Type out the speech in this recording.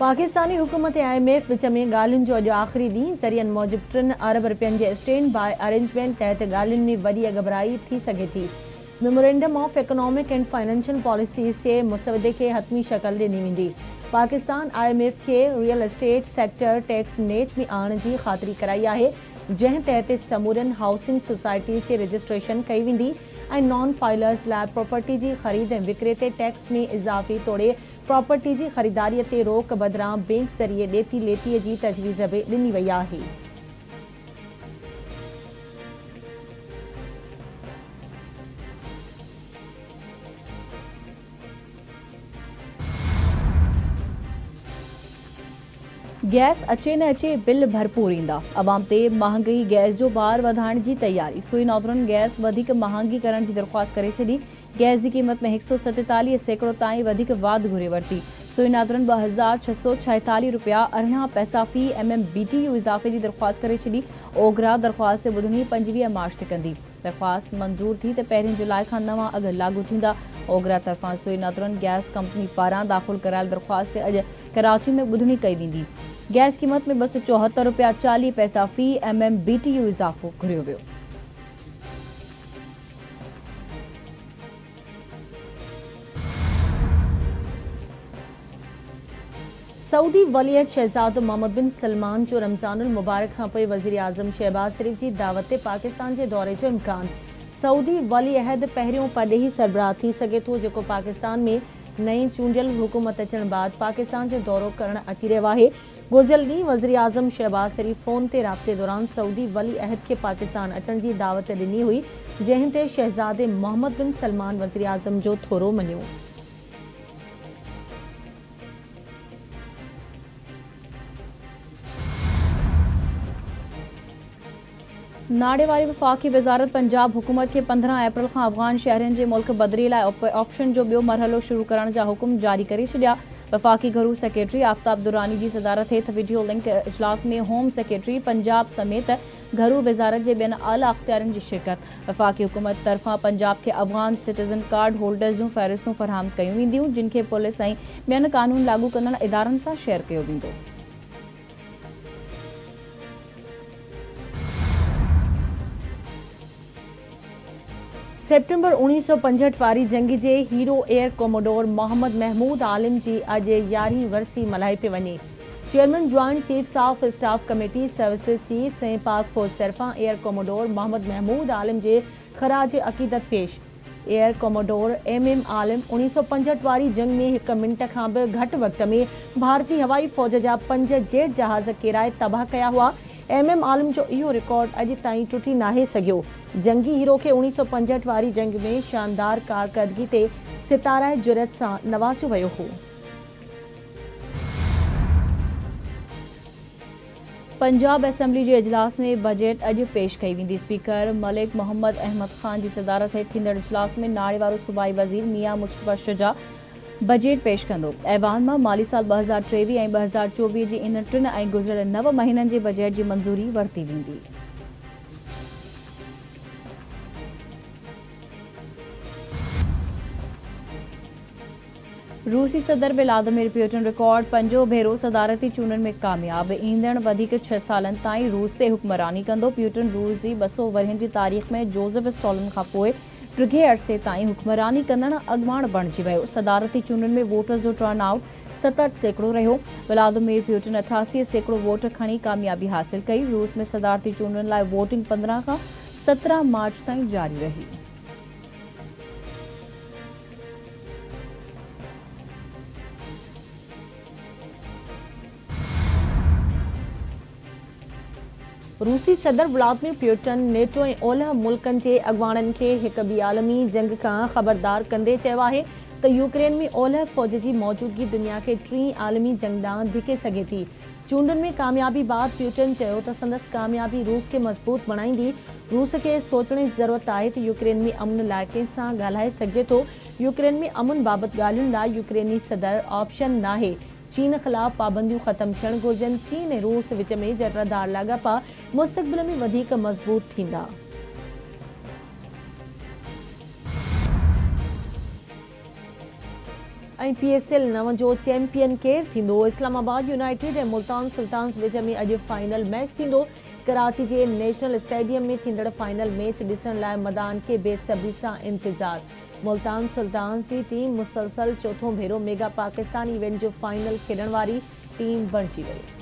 पाकिस्तानी हुकूमत IMF विच में ॻाल्हियुनि जो अॼु आख़िरी ॾींहुं ज़रियनि मूजिब 3 अरब रुपयनि जे स्टैंड बाय अरेंजमेंट तहत ॻाल्हियुनि में वॾी घबराई थी सघे थी। Memorandum of economic and financial policies जे मुसवदे खे हतमी शक्ल ॾिनी वेंदी। पाकिस्तान IMF खे real estate sector tax net में आणण जी ख़ातिरी कराई आहे, जंहिं तहत समूरनि हाउसिंग सोसाइटीज़ जी रजिस्ट्रेशन कई वेंदी ऐं नॉन फाइलर्स लाइ प्रॉपर्टी जी ख़रीद ऐं विक्रे ते टैक्स में इज़ाफ़े तोड़े प्रॉपर्टी जी ख़रीदारीअ ते रोक बदिरां बैंक ज़रिए ॾेती लेतीअ जी तजवीज़ बि ॾिनी वई आहे। गैस अचे न अचे बिल भरपूर ईंदा। अवाम ते महांगाई गैस जो बार वधाइण जी तैयारी। सुई नौदरन गैस वधीक महांगी करण जी दरख़्वास्त करे छॾी। गैस की कीमत में 147 ताईं वधीक वाध घुरे वरिती। सुई नादरन 2646 रुपया 18 पैसा फी MMBTU इज़ाफ़े की दरख़्वास्त करे छॾी। ओघरा दरख़्वास्त ॿुधणी 25 मार्च ते कंदी। दरख़्वास्त मंज़ूर थी त 1 जुलाई खां नवां अघ लागू थींदा। ओघरा तरफ़ां सुई नादरन गैस कंपनी पारां दाख़िल करायल दरख़्वास्त ते अॼु कराची में ॿुधणी कई वेंदी। गैस कीमत में 274 रुपया 40 पैसा फी MMBTU इज़ाफ़ो घुरियो वियो। सऊदी वलीअहद शहज़ादो मोहम्मद बिन सलमान जो रमज़ानुल मुबारक खां पोइ वज़ीर आज़म शहबाज शरीफ़ जी दावत ते पाकिस्तान जे दौरे जो इम्कान। सऊदी वलीअहद पहिरियों परॾेही सरबराह थी सघे थो जेको पाकिस्तान में नई चूंडियल हुकूमत अचण बाद पाकिस्तान जो दौरो करण अची रहियो आहे। गुज़िरियल ॾींहुं वज़ीर आज़म शहबाज शरीफ़ फ़ोन ते राब्ते दौरान सऊदी वलीअहद खे पाकिस्तान अचण जी दावत ॾिनी हुई, जंहिं ते शहज़ादे मोहम्मद बिन सलमान वज़ीर आज़म जो थोरो मञियो। नाड़े वारी वफ़ाक़ी वज़ारत पंजाब हुकूमत के 15 अप्रैल खां अफ़गान शहरनि जे मुल्क बदिरी लाइ ऑप्शन जो ॿियो मरहलो शुरू करण जा हुकुम जारी करे छॾिया। वफ़ाक़ी घरू सेक्रेटरी आफ्ताब दुरानी जी सदारत हेठि वीडियो लिंक इजलास में होम सेक्रेटरी पंजाब समेत घरू वज़ारत जे ॿियनि आला अख़्तियारनि जी शिरकत। वफ़ाक़ी हुकूमत तरफ़ां पंजाब के अफ़गान सिटीज़न कार्ड होल्डर्स जूं फ़हरिस्तूं फ़राहम कयूं वेंदियूं, जिन खे पुलिस ऐं ॿियनि क़ानून लागू कंदड़ इदारनि सां शेयर कयो वेंदो। सेप्टेंबर 1965 वारी जंग जे hero air commodore Mohammad Mahmood Alam जी अॼु 11वीं वरसी मल्हाई पे वञे। Chairman joint chiefs of staff committee services chiefs ऐं पाक फ़ौज तरफ़ां एयर कोमोडोर मोहम्मद महमूद आलिम जे ख़राज अक़ीदत पेश। एयर कोमोडोर MM आलिम 1965 वारी जंग में 1 मिनट खां बि घटि वक़्त में भारतीय हवाई फ़ौज जा 5 जेट जहाज़ किराए तबाह कया हुआ। MM आलिम जो इहो रिकॉर्ड अॼु ताईं टुटी नाहे सघियो। जंगी हीरो खे 1965 वारी जंग में शानदार कारकर्दगी ते सितारा जुरत सां नवाज़ियो वियो हो। पंजाब असेंबली जे इजलास में बजट अॼु पेश कई वेंदी। स्पीकर मलिक मोहम्मद अहमद ख़ान जी सदारत हेठि थींदड़ इजलास में नाड़े वारो सूबाई वज़ीर मियां मुस्तफ़ा शुजा बजट पेश कंदो। ऐवान मां माली साल 2023 ऐं 2024 जी इन 3 ऐं गुज़िरियल 9 महीननि जे बजट जी मंज़ूरी वरिती वेंदी। रूसी सदर व्लादिमीर पुतिन रिकॉर्ड 5 भेरो सदारती चूंडनि में कामयाब। ईंदड़ वधीक 6 सालनि ताईं रूस ते हुक्मरानी कंदो। पुतिन रूस जी 200 वरहनि जी तारीख़ में जोसेफ स्टॉलिन खां पोइ टिघे अरसे ताईं हुक्मरानी कंदड़ अॻवान बणिजी वियो। सदारती चूंडनि में वोटर्स जो टर्नआउट 67% रहियो। व्लादिमीर पुतिन 88% वोट खणी कामयाबी हासिल कई। रूस में सदारती चूंडनि लाइ वोटिंग 15 खां 17 मार्च ताईं जारी रही। रूसी सदर व्लादिमीर पुतिन नेटो ऐं ओलह मुल्कनि जे अॻवाननि खे हिक ॿी आलमी जंग खां ख़बरदार कंदे चयो आहे त यूक्रेन में ओलह फ़ौज जी मौजूदगी दुनिया खे 3 आलमी जंग ॾांहुं धिके सघे थी। चूंडनि में कामयाबी बाद पुतिन चयो त संदसि कामयाबी रूस खे मज़बूत बणाईंदी। रूस खे सोचण जी ज़रूरत आहे त यूक्रेन में अमन लाइ कंहिं सां ॻाल्हाए सघिजे थो। यूक्रेन में अमन बाबति ॻाल्हियुनि लाइ यूक्रेनी सदर ऑप्शन नाहे। चीन ख़िलाफ़ पाबंदियूं ख़त्म थियण घुरिजनि। चीन ऐं रूस विच में जरदार लाॻापा मुस्तक़बिल में वधीक मज़बूत थींदा। PSL 9 जो चैंपियन केर थींदो। इस्लामाबाद यूनाइटेड ऐं मुल्तान सुल्तान्स विच में अॼु फाइनल मैच थींदो। कराची जे नेशनल स्टेडियम में थींदड़ फाइनल मैच ॾिसण लाइ मदान खे बेसब्री सां इंतज़ार। मुल्तान सुल्तान्स जी टीम मुसलसल चोथों भेरो मेगा पाकिस्तान इवेंट जो फाइनल खेॾण वारी टीम बणिजी वई।